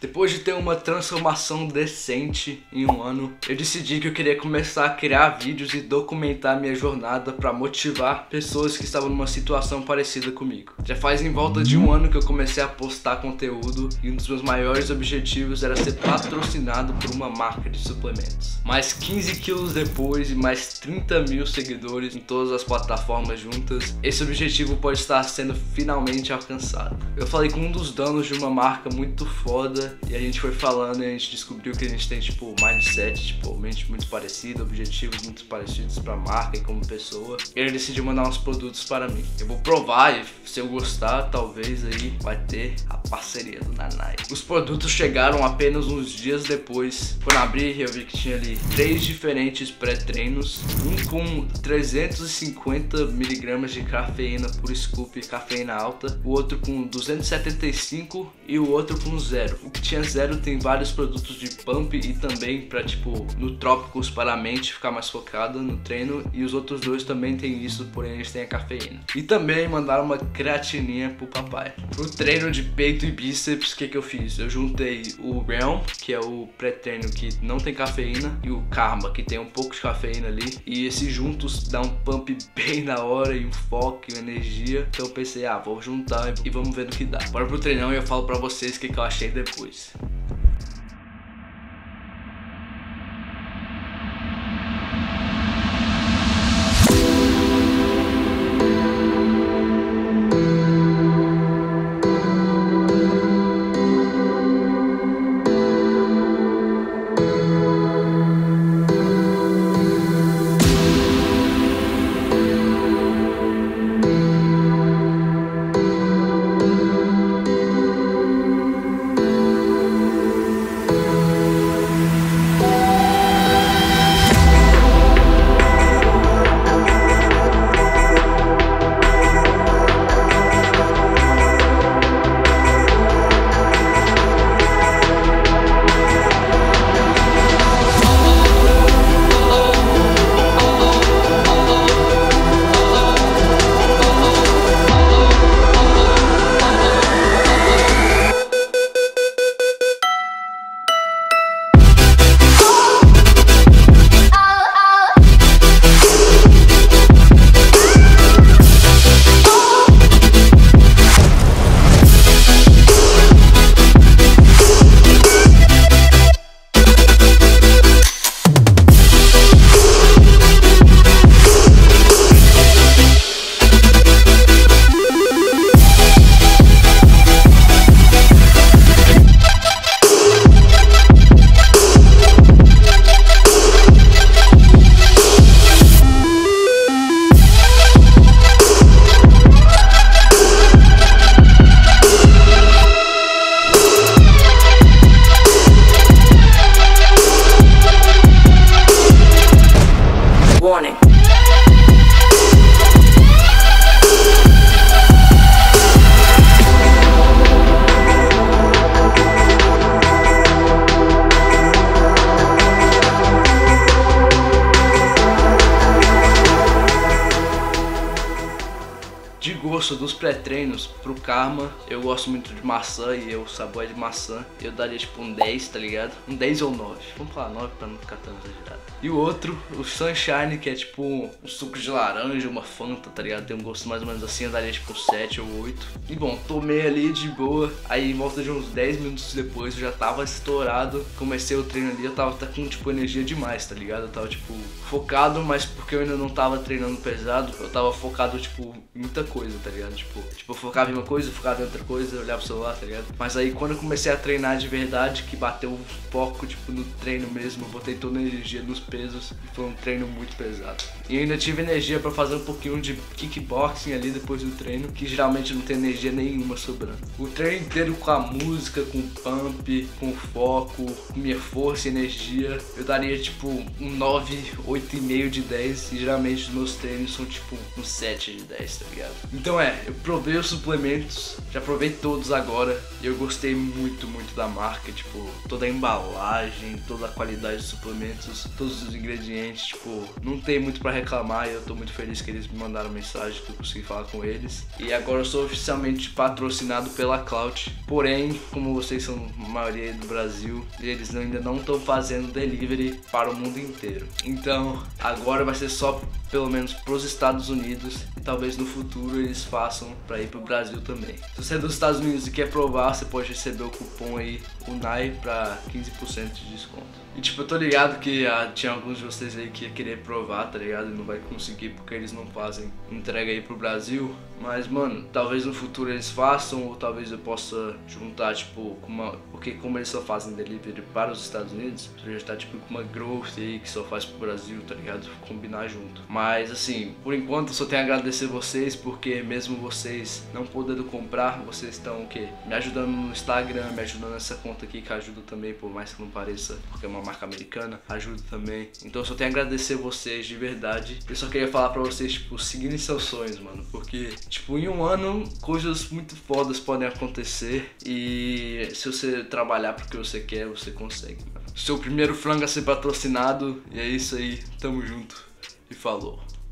Depois de ter uma transformação decente em um ano, eu decidi que eu queria começar a criar vídeos e documentar minha jornada para motivar pessoas que estavam numa situação parecida comigo. Já faz em volta de um ano que eu comecei a postar conteúdo e um dos meus maiores objetivos era ser patrocinado por uma marca de suplementos. Mais 15 quilos depois e mais 30 mil seguidores em todas as plataformas juntas, esse objetivo pode estar sendo finalmente alcançado. Eu falei com um dos donos de uma marca muito foda e a gente foi falando e a gente descobriu que a gente tem tipo mindset, tipo mente muito parecida, objetivos muito parecidos pra marca e como pessoa. E ele decidiu mandar uns produtos para mim. Eu vou provar e se eu gostar, talvez aí vai ter a parceria do Nanai. Os produtos chegaram apenas uns dias depois. Quando abri, eu vi que tinha ali 3 diferentes pré-treinos, um com 350 mg de cafeína por scoop, cafeína alta, o outro com 275 e o outro com 0. O que tinha 0 tem vários produtos de pump e também pra tipo nutrópicos para a mente ficar mais focada no treino, e os outros dois também tem isso, porém eles têm a cafeína. E também mandaram uma creatininha pro papai. Pro treino de peito e bíceps, o que eu fiz? Eu juntei o Realm, que é o pré-treino que não tem cafeína, e o Karma, que tem um pouco de cafeína ali, e esses juntos dá um pump bem na hora e um foco e uma energia. Então eu pensei, vou juntar e vamos ver no que dá. Bora pro treinão e eu falo pra vocês o que eu achei depois. Warning. De gosto dos pré-treinos, pro Karma, eu gosto muito de maçã e o sabor é de maçã. Eu daria tipo um 10, tá ligado? Um 10 ou 9. Vamos falar 9 pra não ficar tão exagerado. E o outro, o Sunshine, que é tipo um suco de laranja, uma Fanta, tá ligado? Tem um gosto mais ou menos assim, eu daria tipo 7 ou 8. E bom, tomei ali de boa. Aí em volta de uns 10 minutos depois eu já tava estourado. Comecei o treino ali, eu tava até com tipo energia demais, tá ligado? Eu tava tipo focado, mas porque eu ainda não tava treinando pesado, eu tava focado tipo em muita coisa, tá ligado? Tipo, eu focava em uma coisa, focava em outra coisa, olhava pro celular, tá ligado? Mas aí quando eu comecei a treinar de verdade, que bateu um foco tipo no treino mesmo, eu botei toda a energia nos pesos e foi um treino muito pesado. E ainda tive energia pra fazer um pouquinho de kickboxing ali depois do treino, que geralmente não tem energia nenhuma sobrando. O treino inteiro com a música, com pump, com foco, com minha força e energia, eu daria tipo um 9, 8,5 de 10, e geralmente os meus treinos são tipo um 7 de 10, tá ligado? Então eu provei os suplementos, já provei todos agora e eu gostei muito da marca, tipo, toda a embalagem, toda a qualidade dos suplementos, todos os ingredientes, tipo, não tem muito pra reclamar e eu tô muito feliz que eles me mandaram mensagem, que eu consegui falar com eles. E agora eu sou oficialmente patrocinado pela Clout, porém, como vocês são a maioria do Brasil, eles ainda não estão fazendo delivery para o mundo inteiro. Então, agora vai ser só pelo menos pros Estados Unidos e talvez no futuro eles façam para ir pro Brasil também. Se você é dos Estados Unidos e quer provar, você pode receber o cupom aí UNAI para 15% de desconto. E tipo, eu tô ligado que tinha alguns de vocês aí que ia querer provar, tá ligado? E não vai conseguir porque eles não fazem entrega aí pro Brasil. Mas, mano, talvez no futuro eles façam, ou talvez eu possa juntar, tipo, porque como eles só fazem delivery para os Estados Unidos, eu já tá tipo com uma growth aí que só faz pro Brasil, tá ligado? Combinar junto. Mas, assim, por enquanto eu só tenho a agradecer vocês, porque mesmo vocês não podendo comprar, vocês estão, o quê? Me ajudando no Instagram, me ajudando nessa conta aqui, que ajuda também, por mais que não pareça, porque é uma marca americana, ajuda também. Então eu só tenho a agradecer vocês de verdade. Eu só queria falar pra vocês, tipo, seguirem seus sonhos, mano, porque, tipo, em um ano coisas muito fodas podem acontecer e se você trabalhar porque você quer, você consegue, mano. Seu primeiro frango a ser patrocinado e é isso aí, tamo junto e falou.